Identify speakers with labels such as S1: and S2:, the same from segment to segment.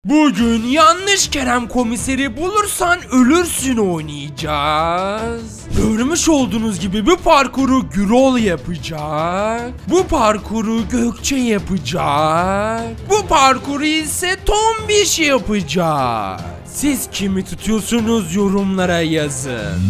S1: Bugün yanlış Kerem komiseri bulursan ölürsün oynayacağız. Görmüş olduğunuz gibi bu parkuru Gürol yapacak. Bu parkuru Gökçe yapacak. Bu parkuru ise Tombiş yapacak. Siz kimi tutuyorsunuz yorumlara yazın.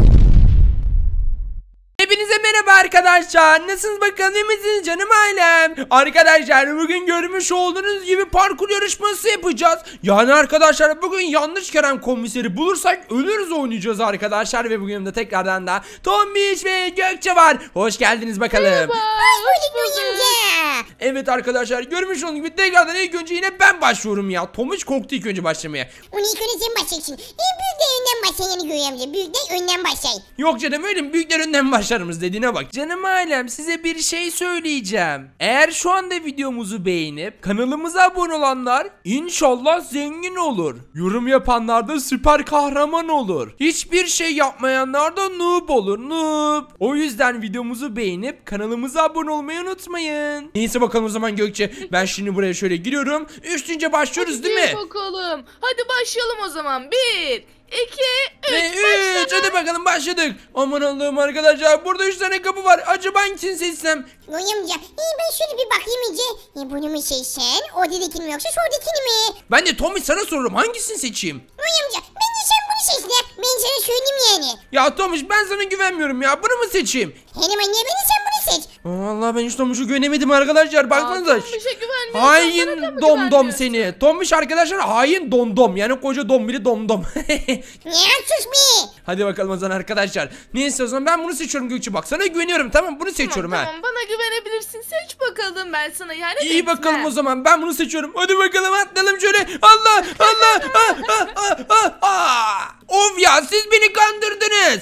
S1: Hepinize merhaba arkadaşlar. Nasılsınız bakalım, iyi misiniz canım ailem? Arkadaşlar bugün görmüş olduğunuz gibi parkur yarışması yapacağız. Yani arkadaşlar bugün yanlış Kerem komiseri bulursak ölürüz oynayacağız arkadaşlar. Ve bugün de tekrardan da Tombiş ve Gökçe var. Hoş geldiniz bakalım.
S2: Merhaba. Hoş bulduk.
S1: Evet arkadaşlar görmüş olduğunuz gibi tekrardan ilk önce yine ben başlıyorum ya. Tombiş korktu ilk önce başlamaya.
S2: Onu ilk önce sen başlayacaksın. Büyükler önden başlayın yani Göğe amca. Büyükler önden başlayın.
S1: Yok canım öyle mi? Büyükler önden başlarımız dediğine bak. Canım ailem size bir şey söyleyeceğim. Eğer şu anda videomuzu beğenip kanalımıza abone olanlar inşallah zengin olur. Yorum yapanlar da süper kahraman olur. Hiçbir şey yapmayanlar da noob olur. Noob. O yüzden videomuzu beğenip kanalımıza abone olmayı unutmayın. Neyse bakalım o zaman Gökçe. Ben şimdi buraya şöyle giriyorum. Üstünce başlıyoruz değil mi?
S3: Bakalım. Hadi başlayalım o zaman. 1, 2, 3.
S1: Ve 3 hadi bakalım başladık. Aman Allah'ım arkadaşlar burada 3 tane kapı var. Acaba hangisini seçsem?
S2: Göğe amca. Ben şöyle bir bakayım iyice. Bunu mu seçsen? Oradakini mi yoksa şuradakini mi?
S1: Ben de Tommy sana soruyorum hangisini seçeyim?
S2: Göğe amca. Bence sen bunu seç ya. Ben sana söyleyeyim yani.
S1: Ya Tommy ben sana güvenmiyorum ya. Bunu mu seçeyim?
S2: Hemen anne beni sen bunu seç.
S1: Vallahi ben hiç Tommy'şu güvenemedim arkadaşlar. Baksanıza.
S3: Tombiş'e güvenmiyorsan
S1: Hain
S3: bana da mı
S1: domdom
S3: güvenmiyorsun?
S1: seni. Tombiş arkadaşlar hain domdom. Yani koca dombili domdom.
S2: Ne sus be.
S1: Hadi bakalım o zaman arkadaşlar. Neyse o zaman ben bunu seçiyorum Gökçe. Bak sana güveniyorum tamam bunu seçiyorum ha.
S3: Tamam bana güvenebilirsin. Seç bakalım ben sana yani.
S1: İyi bakalım o zaman ben bunu seçiyorum. Hadi bakalım atlayalım şöyle. Allah Allah. Of ya siz beni kandırdınız.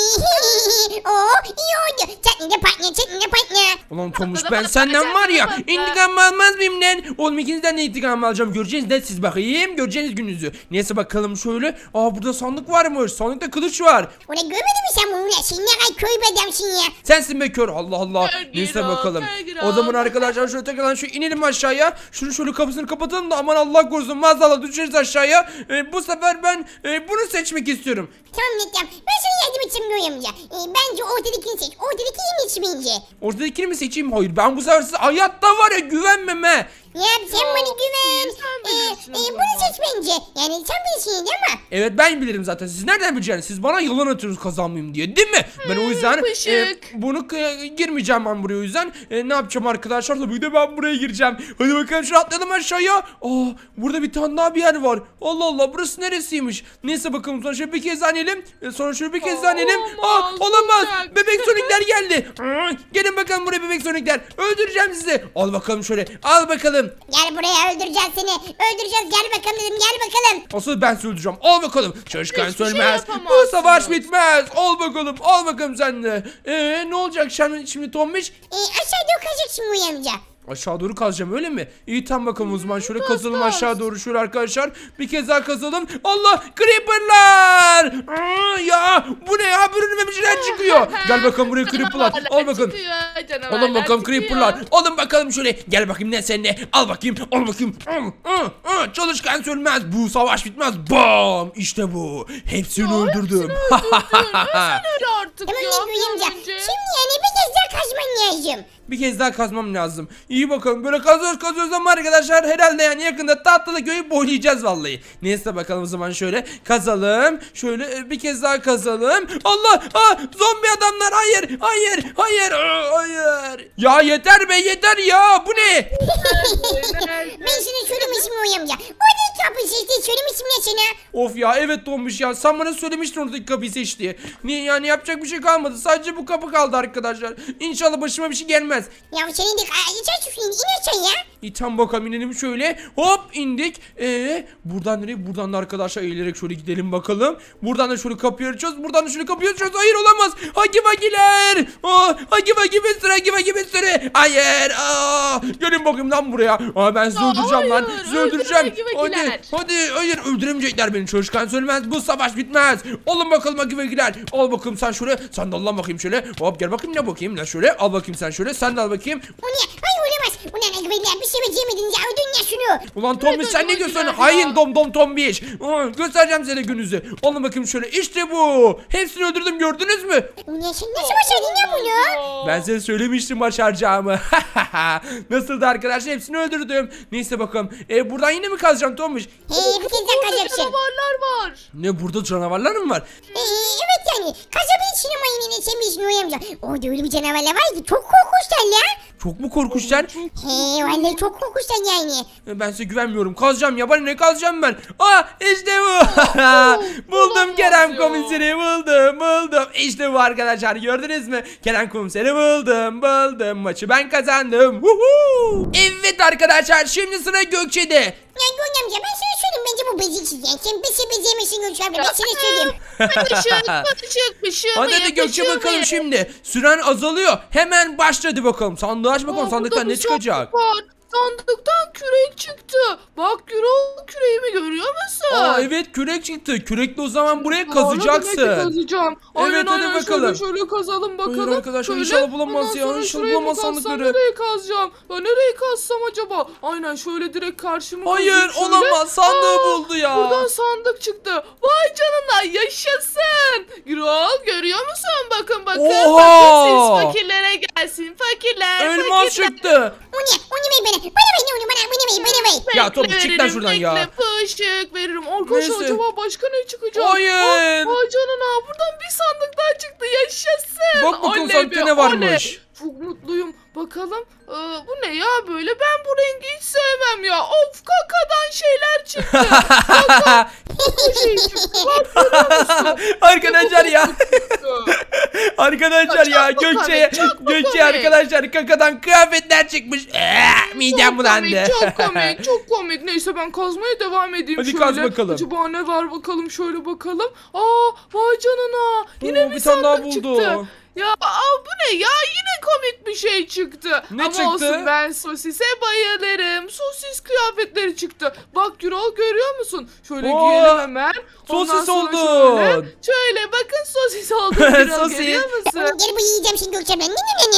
S2: İyi oldu. Çatını patla.
S1: Ulan Tomuş
S3: Patladı,
S1: ben
S3: patladı,
S1: senden var ya
S3: patladı.
S1: intikam almaz mıyım lan? Oğlum ikinizden de intikam alacağım. Göreceğiniz de siz bakayım. Göreceğiniz gününüzü. Neyse bakalım şöyle. Burada sandık varmış. Sandıkta kılıç var.
S2: Ona görmedin mi sen bunu? Sen ne kadar köy bir adamsın ya.
S1: Sensin be kör. Allah Allah.
S3: Kör
S1: Neyse
S3: Gürol,
S1: bakalım.
S3: kör Gürol.
S1: O zaman arkadaşlar şöyle tekrardan şu inelim aşağıya. Şunu şöyle kapısını kapatalım da aman Allah korusun. Maazallah düşeriz aşağıya. Bu sefer ben bunu seçmek istiyorum.
S2: Tamam. Ben sana yardım edeceğim Göğe amca. Bence ortadakini seç. Ortadaki en içi bence.
S1: Ortadakini mi seçeyim? Hayır ben bu sefer size hayatta var ya güvenmeme.
S2: Ya sen bana güven.
S3: sen bilirsin o
S2: Bunu
S3: zaman.
S2: seç bence. Yani sen bilirsin değil mi?
S1: Evet ben bilirim zaten. Siz nereden bileceksiniz? Siz bana yalan atıyorsunuz kazanmayayım diye değil mi? Ben o yüzden
S3: pışık.
S1: bunu girmeyeceğim ben buraya o yüzden. Ne yapacağım arkadaşlar? Tabii de ben buraya gireceğim. Hadi bakalım şunu atlayalım aşağıya. Burada bir tane daha bir yer var. Allah Allah burası neresiymiş? Neyse bakalım sonra şöyle bir kez daha inelim. Sonra şöyle bir kez daha inelim. Olamaz.
S3: olacak.
S1: Bebek sonikler geldi. Gelin bakalım buraya bebek sonikler. Öldüreceğim sizi. Al bakalım şöyle. Al bakalım.
S2: Gel buraya öldüreceğiz seni. Öldüreceğiz gel bakalım dedim gel bakalım.
S1: Asıl ben söyleyeceğim. Al bakalım. Çalışkan
S3: Hiçbir şey
S1: sönmez. Bu
S3: yapamazsınız.
S1: savaş bitmez. Al bakalım. Al bakalım sen de. Ne olacak şimdi Tombiş?
S2: Aşağıda kazacaksın Göğe amca.
S1: Aşağı doğru kazacağım öyle mi? İyi tam bakalım o zaman şöyle kazalım
S3: kaz.
S1: aşağı doğru şöyle arkadaşlar. Bir kez daha kazalım. Allah creeperlar. Ya bu ne ya bir önüme bir şeyler çıkıyor. Gel bakalım buraya creeperlar. Al bakalım. Alın bakalım creeperlar. Alın bakalım şöyle. Gel bakayım ne sen ne. Al bakayım. Al bakayım. Çalışkan sönmez. Bu savaş bitmez. Bam. İşte bu. Hepsini öldürdüm.
S3: Artık
S2: Tamam
S3: ya.
S2: Göğe amca.
S3: önce.
S2: Şimdi yani bir kez daha kaçman lazım.
S1: Bir kez daha kazmam lazım. İyi bakalım böyle kazıyoruz ama arkadaşlar herhalde yani yakında Tahtalı köyü boylayacağız vallahi. Neyse bakalım o zaman şöyle kazalım. Şöyle bir kez daha kazalım. Allah! Zombi adamlar hayır. Hayır. Ya yeter be yeter ya. Bu ne?
S2: Ben sana söylemişim Göğe amca. Oradaki kapısı işte söylemişim ya sana.
S1: Of ya evet olmuş ya. Sen bana söylemiştin oradaki kapıyı seç diye. Niye yani yapacak bir şey kalmadı. Sadece bu kapı kaldı arkadaşlar. İnşallah başıma bir şey gelmez.
S2: Ya senin de geçer inersen ya.
S1: İyi tam bakalım inelim şöyle. Hop indik. Buradan nereye? Buradan da arkadaşlar eğilerek şöyle gidelim bakalım. Buradan da şöyle kapıyı açıyoruz. Buradan da şöyle kapıyı açıyoruz. Hayır olamaz. Hagi vagiler. Hagi bir sürü. Hayır. Gelin bakayım lan buraya. Ben sizi öldüreceğim lan.
S3: hayır,
S1: Sizi öldüreceğim.
S3: öldürme Hagi
S1: Hadi.
S3: vagiler.
S1: hadi hayır öldüremeyecekler beni çalışkan söylemez bu savaş bitmez. Alın bakalım Akivekiler. Al bakalım sen şöyle sen de al lan bakayım şöyle. Hop gel bakayım ne bakayım lan şöyle al bakayım sen şöyle sen de al bakayım.
S2: O ne? Hayır olamaz. Ulan Akivekiler bir şey beceremediniz ya. Öldürün ya şunu.
S1: Ulan Tombiş sen ne diyorsun? Hain Tombiş. Göstereceğim size gününüzü. Alın bakayım şöyle işte bu. Hepsini öldürdüm gördünüz mü?
S2: Ulan sen nasıl başardın ya bunu?
S1: Ben size söylemiştim başaracağımı. Nasıldı arkadaşlar hepsini öldürdüm. Neyse bakalım. Buradan yine mi kazacağım Tombiş?
S2: Bir kez daha kazacaksın.
S3: Canavarlar var.
S1: Ne burada canavarlar mı var?
S2: Evet yani. Kazabilirsin ama yine sen bir işini uyamca. Orada öyle bir canavarlar var ki çok korkunçlar ya.
S1: Çok mu korkunçlar?
S2: Vallahi çok korkunçlar yani.
S1: Ben size güvenmiyorum. Kazacağım ya. Bana ne kazacağım ben? İşte bu. Buldum Kerem
S3: ya.
S1: komiseri buldum. İşte bu arkadaşlar gördünüz mü? Kerem komiseri buldum. Maçı ben kazandım. Evet arkadaşlar şimdi sıra Gökçe'de.
S2: Ya Gönül amca ben sana söyleyeyim bence bu beceriksiz yani. Sen bir şey beceremezsin Gönül amca ben sana söyleyeyim.
S1: Hadi Gökçe bakalım şimdi. Süren azalıyor. Hemen başladı bakalım. Sandığı aç bakalım. Sandıktan ne çıkacak?
S3: Sandıktan kürek çıktı. Bak Gürol küreğimi görüyor musun?
S1: Evet kürek çıktı. Kürekle o zaman buraya
S3: Demek ki
S1: kazacaksın.
S3: kazacağım.
S1: Evet, hadi bakalım.
S3: Şöyle kazalım bakalım.
S1: Hayır arkadaşlar,
S3: Şöyle.
S1: inşallah bulamaz
S3: Ondan
S1: ya,
S3: sonra
S1: inşallah
S3: şurayı
S1: bulamaz
S3: bir kazsam
S1: sandıkları.
S3: Nereye kazacağım? Ya nereye kazsam acaba? Aynen şöyle direkt karşıma
S1: Hayır
S3: kazayım şöyle.
S1: olamaz sandığı buldu ya.
S3: Buradan sandık çıktı. Vay canına yaşasın. Gürol görüyor musun? Bakın.
S1: Oha!
S3: Bakın siz fakirlere gelsin. Fakirler.
S1: Elmas çıktı.
S2: O ne? O ne bey bana? Bana ver.
S1: Ya Tombiş, çık lan şuradan ya.
S3: Bekle fışık veririm. Arkadaşlar
S1: Neyse.
S3: acaba başka ne çıkacak?
S1: Hayır.
S3: Vay canına buradan bir sandık daha çıktı. Yaşasın.
S1: Bak bakalım
S3: Oley
S1: sandıkta
S3: be,
S1: ne varmış.
S3: oley. Çok mutluyum. Bakalım. Bu ne ya böyle? Ben bu rengi hiç sevmem ya. Of kakadan şeyler çıktı. Bu şey çıktı. Bak görüyor musun?
S1: Arkadaşlar ya. Arkadaşlar ya
S3: Çok
S1: Gökçe
S3: komik.
S1: arkadaşlar kakadan kıyafetler çıkmış. Midem bulandı.
S3: Çok komik. Neyse ben kazmaya devam edeyim
S1: Hadi
S3: şöyle.
S1: kaz bakalım.
S3: Acaba ne var bakalım şöyle bakalım. Vay canına. Yine bir
S1: bir tane daha
S3: sandık
S1: buldu.
S3: çıktı. Ya bu ne ya yine komik bir şey çıktı.
S1: Ne
S3: Ama
S1: çıktı?
S3: olsun ben sosise bayılırım. Sosis kıyafetleri çıktı. Bak Gürol görüyor musun? Şöyle giyelim hemen. Ondan
S1: Sosis
S3: sonra
S1: oldun.
S3: Şöyle bakın sosis oldum Gürol
S1: Sosis.
S3: görüyor musun?
S2: Gel bu yiyeceğim şimdi Gönül amca.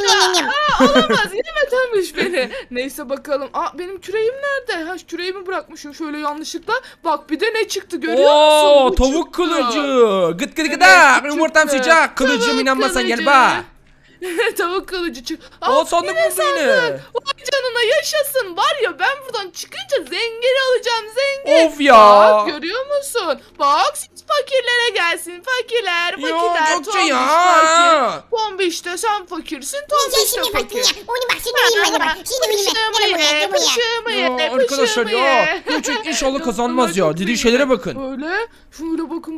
S3: Olamaz yeme Tombiş beni. Neyse bakalım. Benim küreğim nerede? Küreğimi bırakmışım şöyle yanlışlıkla. Bak bir de ne çıktı görüyor musun? Bu
S1: tavuk
S3: çıktı.
S1: kılıcı. Gıt
S3: Evet,
S1: gıda.
S3: bu
S1: Yumurtam
S3: çıktı.
S1: sıcak. Kılıcım
S3: Tavuk
S1: inanmazsan gel
S3: kılıcı.
S1: bak.
S3: Tavuk kılıcı çık.
S1: Sandık
S3: yine
S1: buldu yine.
S3: Vay canına yaşasın. Var ya ben buradan çıkınca zengin alacağım zengin.
S1: Of ya.
S3: Bak görüyor musun? Bak siz fakirlere gelsin. Fakirler.
S1: Ya Gökçe
S3: Tombiş
S1: ya.
S3: fakir. Tombiş de sen fakirsin. Tombiş de
S2: Şimdi baktın
S3: fakir.
S2: ya. Onu bak şimdi uyuyayım hadi bak. Şimdi uyuyayım. Gel buraya.
S1: Ya arkadaşlar ya. Gökçe inşallah kazanmaz ya. Dediği şeylere bakın.
S3: Böyle. Şöyle bakın.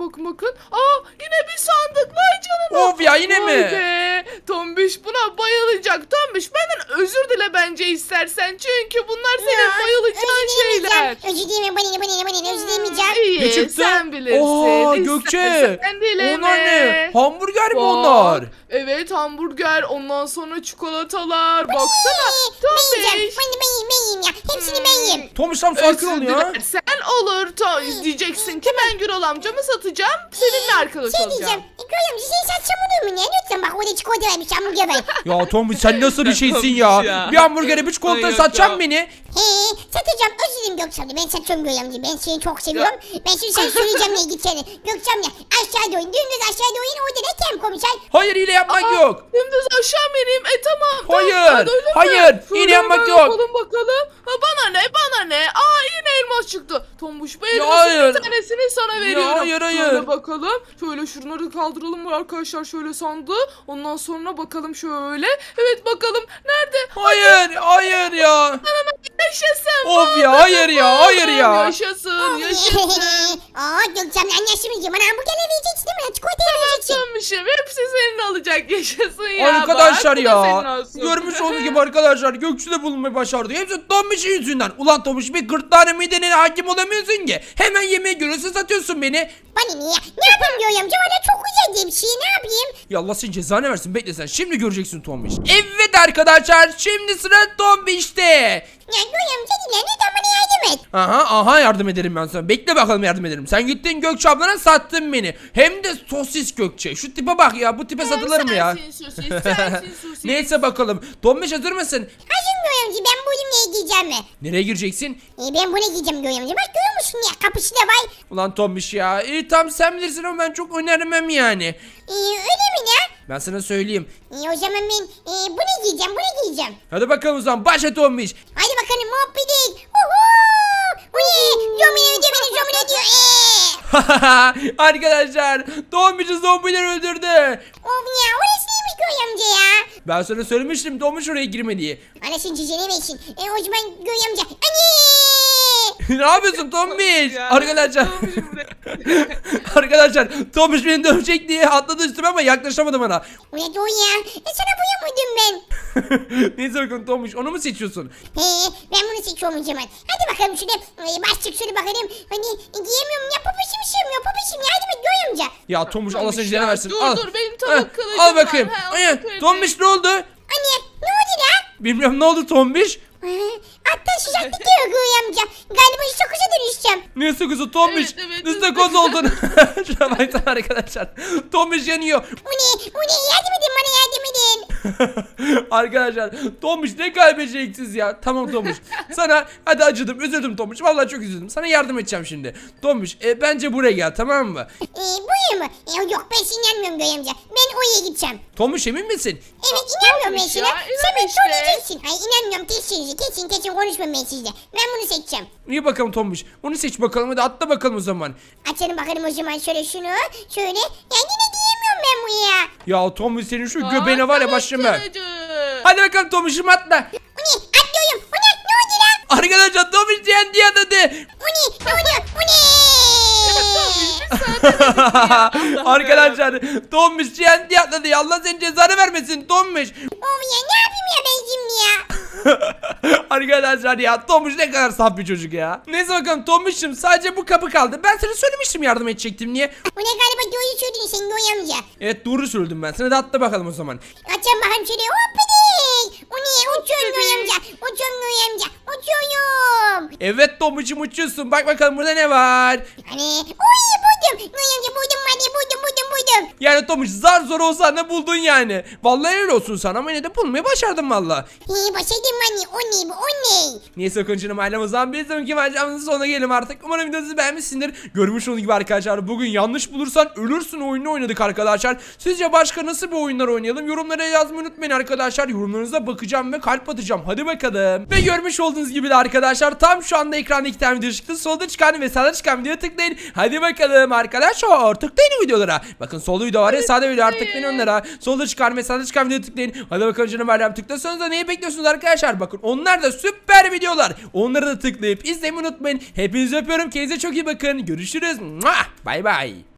S3: Yine bir sandık. Vay canına.
S1: Of ya yine
S3: Vay
S1: mi?
S3: be. Tombiş buna bayılacak. Tombiş benden özür dile bence istersen. Çünkü bunlar senin bayılacağın şeyler.
S2: Özür dileme bana özür dilemeyeceğim.
S3: İyi
S1: Ne çıktı?
S3: sen bilirsin.
S1: Gökçe.
S3: İstersen dileme.
S1: Onlar ne? Hamburger mi
S3: Bak,
S1: onlar?
S3: Evet hamburger ondan sonra çikolatalar. Baksana
S2: Ben
S3: Tombiş.
S2: yiyeceğim. Ben yiyeyim ya. Hepsini ben yiyeyim.
S1: Tomuş tam sakin ol
S3: Özür
S1: ya.
S3: dilersen olur. Diyeceksin ki ben Gürol amcamı satacağım. Seninle arkadaş
S2: Şey
S3: olacağım.
S2: diyeceğim. Gönül amca sen saçma olur mu ya? Lütfen bak orada çikolata vermiş hamburger var.
S1: Ya Tomuş sen nasıl bir şeysin
S3: Tomuş
S1: ya?
S3: ya.
S1: Bir hamburgere bir çikolata
S3: Manyak
S1: satacak
S3: ya.
S1: beni.
S2: Satacağım özür dilerim Gökçe abla. Ben satıyorum Gönül amca. Ben seni çok seviyorum. Ben şimdi sana söyleyeceğim ne gideceğini. Gökçe abla aşağı doğru. Dümdüz aşağı doğru. Orada da kem komiser.
S1: Hayır hile yapmak yok.
S3: Dümdüz aşağı mı ineyim? Tamam.
S1: Hayır,
S3: Tamam, öyle mi?
S1: hayır,
S3: Şöyle
S1: yine yapmak
S3: hemen
S1: yok.
S3: Bakalım. Bana ne? Yine elmas çıktı. Tombuş bu elmasın
S1: hayır.
S3: bir tanesini sana veriyorum.
S1: hayır.
S3: Şöyle bakalım. Şöyle şunları kaldıralım arkadaşlar. Şöyle sandığı. Ondan sonra bakalım şöyle. Evet bakalım. Nerede?
S1: Hayır ya.
S3: Yaşasın.
S1: Of ya hayır ya.
S3: Yaşasın. Yaşasın.
S2: Aa Gökçem'le anlaşılmayacağım. Bana hamburgerle vereceksin değil mi? Çikolatayla vereceksin.
S3: Sanmışım. Hepsi senin olacak. Yaşasın ya.
S1: Arkadaşlar
S3: bak, bu da senin
S1: ya.
S3: olsun.
S1: Görmüş olduğunuz gibi arkadaşlar Gökçe de bulunmayı başardı. Hepsi Tombiş'in yüzünden. Ulan Tombiş bir 40 tane midene hakim olamıyorsun ki. Hemen yemeğe görüyorsun satıyorsun beni.
S2: Bana ne ya? Ne yapayım Göğe amca? Valla çok güzel diye bir şey. Ne yapayım?
S1: Ya Allah senin cezanı versin, bekle sen. Şimdi göreceksin Tombiş. Evet arkadaşlar şimdi sıra Tombiş'te.
S2: Ya Göğe amca dinle. Neden bana yardım et?
S1: Aha yardım ederim ben sana. Bekle bakalım yardım ederim. Sen gittin Gökçe ablana sattın beni. Hem de sosis Gökçe. Şu tipe bak ya, bu tipe satılır mı ya?
S3: Sensin sosis.
S1: Neyse bakalım. Tombiş hazır mısın?
S2: Hazırım Göğe amca. Ben bu neye giyeceğim mi?
S1: Nereye gireceksin?
S2: Ben bunu giyeceğim Göğe amca. Bak görüyor musun ya? Kapısı da var.
S1: Ulan Tombiş ya. İyi tamam sen bilirsin ama ben çok önermem yani.
S2: Öyle mi ya?
S1: Ben sana söyleyeyim.
S2: O zaman ben bunu giyeceğim. Bunu giyeceğim.
S1: Hadi bakalım o zaman başla Tombiş.
S2: Hadi bakalım muhabbet. Bu ne? Zombiler öldü beni. Zombiler diyor.
S1: Arkadaşlar Tombiş'i zombiler öldürdü.
S2: Of ya. Orası neymiş Göğe amca ya?
S1: Ben sana söylemiştim Tombiş oraya girme diye.
S2: Anasını cicene versin. O zaman Göğe amca. Anne!
S1: Ne yapıyorsun Tombiş?
S3: Ya,
S1: Arkadaşlar. Arkadaşlar Tombiş beni dövecek diye atladı üstüme ama yaklaşamadı bana.
S2: O ne doğru ya? Sana buyamadım ben.
S1: Neyse bakalım Tombiş onu mu seçiyorsun?
S2: Ben bunu seçiyorum o zaman. Hadi bakalım şöyle başlık şöyle bakalım. Hani giyemiyorum ya papışım ya papışım ya. Hadi be Göğe amca.
S1: Ya Tombiş Allah
S3: Tombiş
S1: seni cezanı
S3: ya,
S1: versin.
S3: dur,
S1: Al.
S3: dur, benim
S1: Heh,
S3: tavuk kılıcım
S1: al bakayım.
S3: var. Ha,
S1: Ay,
S3: onu kırdı.
S1: Tombiş ne oldu?
S2: Anne ne oldu lan?
S1: Bilmiyorum ne oldu Tombiş?
S2: Hatta sıcaklık diyor Göğe amca. Galiba istakoza dönüşeceğim.
S1: Ne sıkısı Tombiş?
S3: Evet,
S1: Istakoz oldun. Şuna baksana arkadaşlar. Tombiş yanıyor.
S2: O ne yardım edin bana yardım edin.
S1: Arkadaşlar Tombiş ne kaybedeceksiniz ya. Tamam Tombiş. Sana hadi acıdım üzüldüm Tombiş. Vallahi çok üzüldüm. Sana yardım edeceğim şimdi. Tombiş bence buraya gel tamam mı?
S2: Buyur mu? Yok ben inanmıyorum Göğe amca. Ben oraya gideceğim.
S1: Tombiş emin misin?
S2: Evet inanmıyorum ben
S3: Tombiş
S2: sana.
S3: ya,
S2: Sen
S3: inan
S2: beni
S3: işte.
S2: söyleyeceksin. Ay inanmıyorum kesin konuşmam ben sizle. Ben bunu seçeceğim.
S1: İyi bakalım Tombiş. Onu seç bakalım hadi atla bakalım o zaman.
S2: Açalım bakalım o zaman şöyle şunu. Şöyle. Ya yine giyemiyorum ben bunu ya.
S1: Ya Tombiş senin şu göbeğine var ya
S3: Tavuk
S1: başım ben.
S3: kılıcı.
S1: Hadi bakalım Tombiş'im atla.
S2: O ne? Atlıyorum. O ne? Ne oldu lan?
S1: Arkadaşlar Tombiş TNT atladı.
S2: O ne? Ne oluyor? O ne?
S1: Arkadaşlar Tombiş TNT atladı ya. Allah senin cezanı vermesin Tombiş.
S2: Of ya ne yapayım ya ben şimdi ya?
S1: Arkadaşlar ya Tombiş ne kadar saf bir çocuk ya. Neyse bakalım Tombiş'im sadece bu kapı kaldı. Ben sana söylemiştim yardım edecektim niye?
S2: O ne galiba doğru söyledin sen Göğe amca.
S1: Evet doğru söyledim ben. Sana da atla bakalım o zaman.
S2: Açalım bakalım şöyle. Hoppidi. O ne? Uçuyorum Göğe amca. Uçuyorum Göğe amca. Uçuyorum.
S1: Evet Tombiş'im uçuyorsun. Bak bakalım burada ne var?
S2: Hani oy buldum. Göğe amca buldum hadi buldum.
S1: Yani Tombiş zar zor olsa da buldun yani. Vallahi helal olsun sana ama yine de bulmayı başardın valla.
S2: Başardım anne. O ne bu? O ne?
S1: Neyse konuşalım ailem o zaman. Bir sonraki maceramızın sonuna gelelim artık. Umarım videonuzu beğenmişsindir. Görmüş olduğunuz gibi arkadaşlar bugün yanlış bulursan ölürsün oyununu oynadık arkadaşlar. Sizce başka nasıl bir oyunlar oynayalım? Yorumlara yazmayı unutmayın arkadaşlar. Yorumlarınıza bakacağım ve kalp atacağım. Hadi bakalım. Ve görmüş olduğunuz gibi de arkadaşlar tam şu anda ekranda iki tane video çıktı. Solda çıkan ve sağda çıkan videoya tıklayın. Hadi bakalım arkadaşlar tıklayın videolara. Bakın solda video var ya sağda video var tıklayın onlara. Solda çıkan ve sağda çıkan videoya tıklayın. Hadi bakalım canım ailem tıklasanız da neyi bekliyorsunuz arkadaşlar? Bakın onlar da süper videolar. Onları da tıklayıp izlemeyi unutmayın. Hepinizi öpüyorum. Kendinize çok iyi bakın. Görüşürüz. Bay bay.